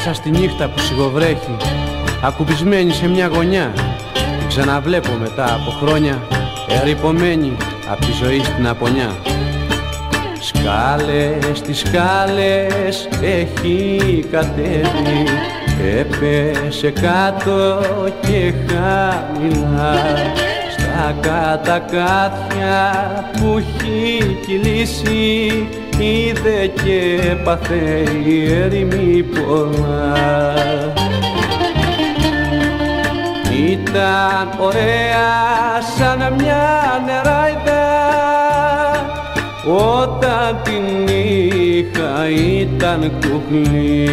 μέσα στη νύχτα που σιγοβρέχει, ακουμπισμένη σε μια γωνιά, την ξαναβλέπω μετά από χρόνια, ερειπωμένη απ' τη ζωή στην απονιά. Σκάλες, τις σκάλες έχει κατέβει, έπεσε κάτω και χαμηλά, στα κατακάθια που έχει κυλήσει, είδε και παθαίνει έρημη πολλά. Ήταν ωραία σαν μια νεράιδα, όταν την είχα ήταν κουκλή.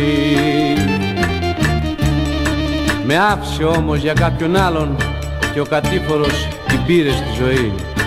Με άφησε όμως για κάποιον άλλον και ο κατήφορος την πήρε στη ζωή.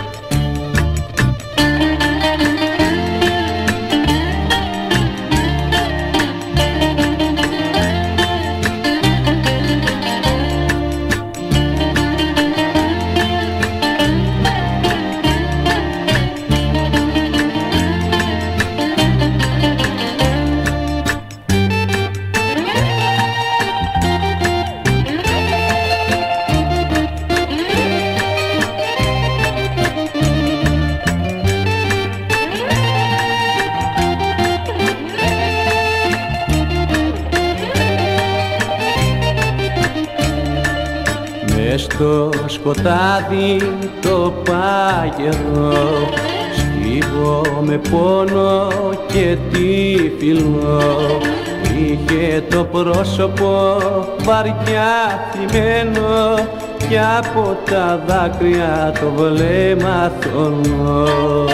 Στο σκοτάδι το πάγερο σκύβω με πόνο και τυφλό, είχε το πρόσωπο βαριά θυμμένο και από τα δάκρυα το βλέμμα θολό.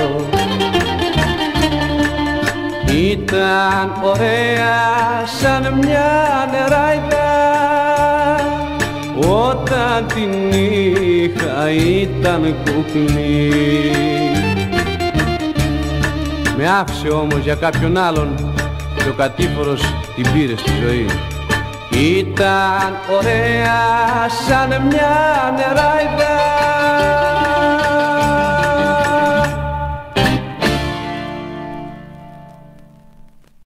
Ήταν ωραία σαν μια νεράιδα, όταν την είχα ήταν κουκλή. Με άφησε όμως για κάποιον άλλον και ο κατήφορος την πήρε στη ζωή. Ήταν ωραία σαν μια νεράιδα,